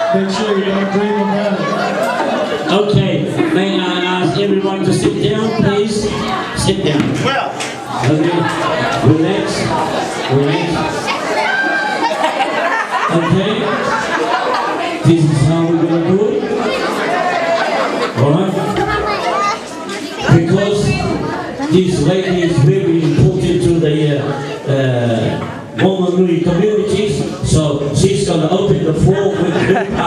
Make sure you don't dream about it. Okay, may I ask everyone to sit down, please? Sit down. Well. Okay, relax, relax. Okay, this is how we're going to do it. Alright? Because this lady is very important to the Whanganui communities, so she's going to open the floor with